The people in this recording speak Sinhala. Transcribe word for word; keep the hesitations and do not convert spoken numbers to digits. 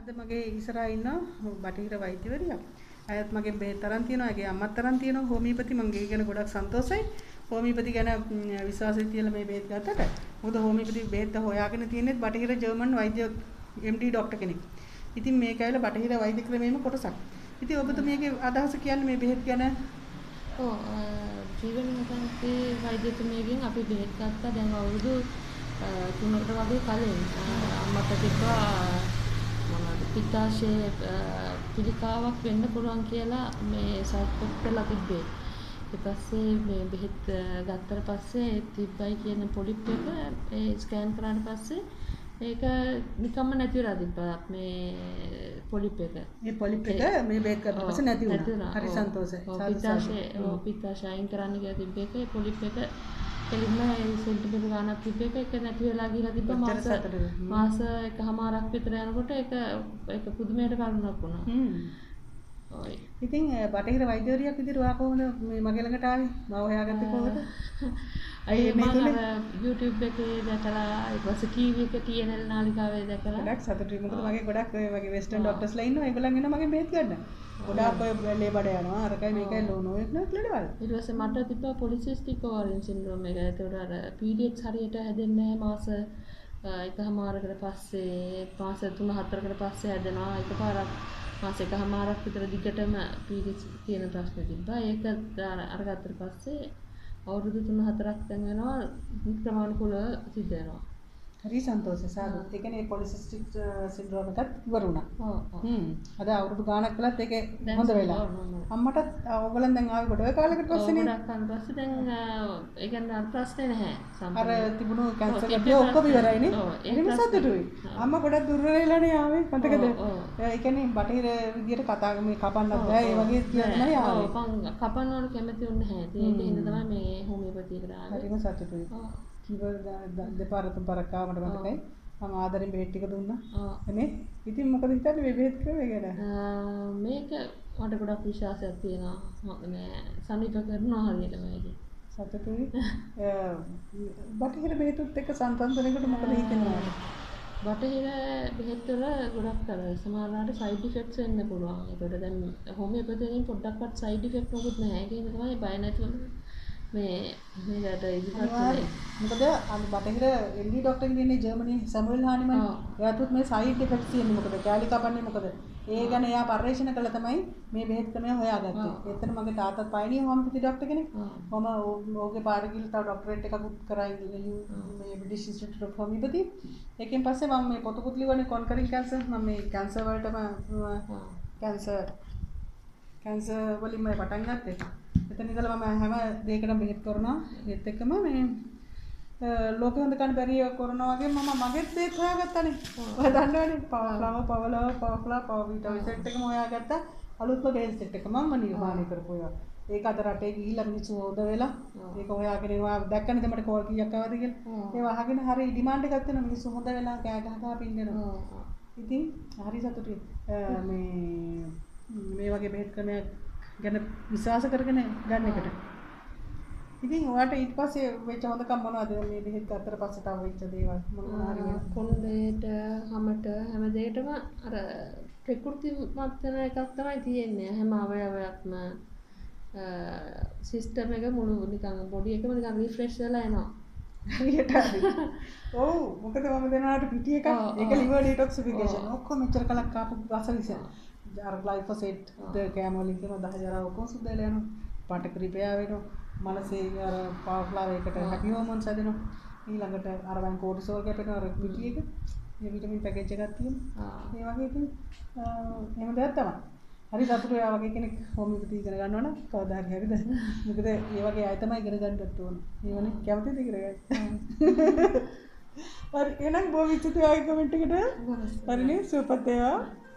මගේ ඉස්සරහා ඉන්න බටහිර වෛද්‍යවරියක්. අයත් මගේ බෙහෙත් තරම් තියෙනවා. ඒගේ අම්මත් තරම් තියෙනවා හෝමියෝපති. මම ඒ ගැන ගොඩක් සන්තෝෂයි. හෝමියෝපති ගැන විශ්වාසය තියලා මේ බෙහෙත් ගත්තට. මොකද හෝමියෝපති බෙහෙත් හොයාගෙන තියෙන්නේ බටහිර ජර්මන් වෛද්‍ය එම් ඩී ડોක්ටර් කෙනෙක්. ඉතින් මේක ඇවිල්ලා බටහිර වෛද්‍ය ක්‍රමයේම කොටසක්. ඉතින් ඔබතුමියගේ අදහස කියන්නේ මේ බෙහෙත් ගැන? ඔව් ජීවන මතන්ගේ වෛද්‍යතුමියගෙන් අපි බෙහෙත් ගත්තා දැන් අවුරුදු තුනකට වගේ කලින්. අම්මට තිබ්බා මොනවද පිත්තාශය පිළිකාවක් වෙන්න පුළුවන් කියලා මේ සයිකෝප් කරලා තිබ්බේ. ඊට පස්සේ මේ බෙහෙත් ගත්තට පස්සේ තිබ්බයි කියන පොලිප් එක ඒ ස්කෑන් කරාට පස්සේ ඒක නිකම්ම නැති වෙලා තිබ්බා මේ පොලිප් එක. මේ පොලිප් එක මේ බෙහෙත් ගත්ත පස්සේ නැති වුණා. හරි සන්තෝෂයි. පිත්තාශය ඔව් පිත්තාශය අයින් කරන්න කියලා තිබ්බ එක ඒ පොලිප් එක එළිම ඒ සෙන්ටිමීටර ගානක් තිබ්බ එක ඒක නැති වෙලා ගිහලා තිබ්බා මාස මාස එකමාරක් විතර යනකොට ඒක ඒක පුදුමයට කරුණක් වුණා. හ්ම්. ඔය. ඉතින් බටහිර වෛද්‍යවරියක් විදිහට ඔයා කොහොමද මේ මගේ ළඟට ආවේ? මම හොයාගත්තේ කොහොමද? අය මම YouTube එකේ දැකලා ඊට පස්සේ ටීවී එකේ ටී එන් එල් නාලිකාවේ දැකලා ගොඩක් සතුටුයි. මොකද මගේ ගොඩක් ඔය වගේ වෙස්ටර්න් ડોක්ටර්ස්ලා ඉන්නවා. ඒගොල්ලන් එනවා මගේ බෙහෙත් ගන්න. ගොඩාක් ඔය ලේ බඩ යනවා. අරකයි මේකයි ලෝන ඔය නෙත් ලෙඩවල. ඊට පස්සේ මට තිබ්බා පොලිසිස්ටික් ඕවරියන් සින්ඩ්‍රෝම් එක. ඒකට අර පී ඩී එක්ස් හරියට හැදෙන්නේ නැහැ මාස එකමාරකට පස්සේ මාස තුන හතරකට පස්සේ හැදෙනවා. එකපාරක් මාස එකමාරක් විතර දිගටම පී ඩී එක්ස් තියෙන ප්‍රශ්න තිබ්බා. ඒක අරගත්තට පස්සේ අවුරුදු තුන හතරක් දැන් වෙනවා ක්‍රමානුකූලව සිද්ධ වෙනවා. හරි සන්තෝෂයි සාදු. ඒ කියන්නේ පොලිසිස්ටික් සින්ඩ්‍රෝම් එකත් ඉවර වුණා. ඔව් ඔව්. හ්ම්. අද අවුරුදු ගාණක් කළත් ඒක හොඳ වෙලා. අම්මටත් ඔයගොල්ලන් දැන් ආවේ ගොඩ කාලයකට පස්සේ නේ. ගොඩක් කාලෙකට පස්සේ දැන් ඒ කියන්නේ අර ප්‍රශ්නේ නැහැ. අර තිබුණු කැන්සර් එක ඔක්කොම ඉවරයි නේ. එහෙම සතුටුයි. අම්මා ගොඩක් දුර වෙලානේ ආවේ. මතකද? ඒ කියන්නේ බටහිර විදියට කතා මේ කපන්නත් බෑ. ඒ වගේ කියලා තමයි ආවේ. ඔව් කපන්න ඕන කැමති වුණ නැහැ. ඒක හින්දා තමයි මේ හෝමියෝපතියකට ආවේ. හරිම සතුටුයි. කිව්ව දෙපාර තුන් පාරක් ආව මට මතකයි. මම ආදරෙන් බෙහෙත් ටික දුන්නා. නේ? ඉතින් මොකද හිතන්නේ මේ බෙහෙත් ක්‍රමය ගැන? මේක මට ගොඩක් විශ්වාසයක් තියෙනවා. මේ සමීප කරනවා හරියට මේකේ. සතුටුයි. බටහිර බෙහෙතුත් එක්ක සංසන්දනයකට මොකද හිතෙන්නේ? බටහිර බෙහෙත් වල ගොඩක් අර සමහරවිට සයිඩ් ඉෆෙක්ට්ස් එන්න පුළුවන්. ඒකට දැන් හෝමියෝපතියෙන් පොඩ්ඩක්වත් සයිඩ් ඉෆෙක්ට් මොකුත් නැහැ. ඒක හින්දා තමයි බය නැතුව මේ මේකට ඉදිරියට වෙන්නේ. මොකද අර බටහිර එම් ඩී ડોක්ටර් කෙනෙක් ඉන්නේ ජර්මනියේ සැමුවෙල් හානිමන්. එයාටත් මේ සයිඩ් ඉෆෙක්ට්ස් තියෙන්නේ මොකද? කැලි කපන්නේ මොකද? ඒ ගැන එයා පරීක්ෂණ කළා තමයි මේ බෙහෙත් ක්‍රමය හොයාගත්තේ. එතන මගේ තාත්තත් පයිනිය හෝමියෝපති ડોක්ටර් කෙනෙක්. මම ඕගේ පාර ගිහලා තව ડોක්ටරේට් එකක් කරා මේ බ්‍රිටිෂ් ඉන්ස්ටිටියුට් ඔෆ් හෝමියෝපති. ඒකෙන් පස්සේ මම මේ පොතකුත් ලියවන්නේ කොන්කරින් කැන්සර්. මම මේ කැන්සර් වලටම කැන්සර් කැන්සර් වලින් මම පටන් ගත්තේ. එතන ඉඳලා මම හැම දෙයකටම බෙහෙත් කරනවා. ඒත් එක්කම මේ ලෝකෙ හොඳ කන්න බැරි කරනවා වගේ මම මගෙත් බෙහෙත් හොයාගත්තානේ. ඔය දන්නවනේ පවෆ්ලව පවලව පවෆ්ලා පව විටමින් සෙට් එකම හොයාගත්තා. අලුත්ම බෙහෙත් සෙට් එක මම නිර්මාණය කරපු ඒවා. ඒක අද රටේ ගිහිල්ලා මිනිස්සු හොද වෙලා ඒක හොයාගෙන ඒවා දැක්කනේ මට කෝල් කීයක් ආවද කියලා. ඒවා අහගෙන හරි ඩිමාන්ඩ් එකක් තියෙනවා මිනිස්සු හොද වෙලා කෑ ගහ ගහ පින්දෙනවා. ඉතින් හරි සතුටුයි. මේ මේ වගේ බෙහෙත් ක්‍රමයක් ගැන විශ්වාස කරගෙන ගන්න එකට. ඉතින් ඔයාට ඊට පස්සේ වෙච්ච හොඳකම් මොනවද මේ බෙහෙත් ගත්තට පස්සේ තව වෙච්ච දේවල් මොනවා හරි කොණ්ඩේට හැමට හැම දෙයකටම අර ප්‍රകൃතිමත් වෙන එකක් තමයි තියෙන්නේ. හැම අවයවයක්ම සිස්ටම් එක මුළු නිකන් බොඩි එකම නිකන් රිෆ්‍රෙෂ් වෙලා එනවා. හරියට හරි. ඔව් මොකද මම දෙනාට පිටි එකක් ඒක liver detoxification. ඔක්කොම මෙච්චර කලක් ආපු රස විස. අර ග්ලයිෆොසේට් ද කෑම වලින් කියන දහ ජරා ඔක්කොම සුද්ධ වෙලා යනවා. පාට ක්‍රිපයා වෙනවා. මනසේ අර පවර්ෆ්ලව එකට හැපි හෝමෝන්ස් හැදෙනවා. ඊළඟට අර වයින් කෝටිසෝල් කැපෙනවා අර පිටි එක. මේ විටමින් පැකේජ් එකක් තියෙනවා. මේ වගේ ඉතින් එහෙම දෙයක් තමයි. හරි සතුටුයි ආ වගේ කෙනෙක් හෝමියෝපති ඉගෙන ගන්නවා නම් කවදා හරි හරිද? මොකද මේ වගේ අය තමයි ඉගෙන ගන්නත් ඕන. මේවනේ කැමතිද ඉගෙන ගන්න? හරි එහෙනම් බොවිච්ච තුයාගේ කමෙන්ට් එකට හරිනේ සුවපත් වේවා.